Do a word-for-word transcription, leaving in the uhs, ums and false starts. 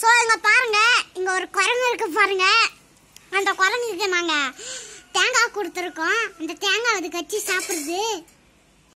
So இங்கே பாருங்க, இங்கே ஒரு குரங்கு இருக்கு பாருங்க. அந்த குரங்குக்கு நாங்கள் தேங்காய் கொடுத்துருக்கோம். அந்த தேங்காய் அதுக்கு வச்சு சாப்பிடுது.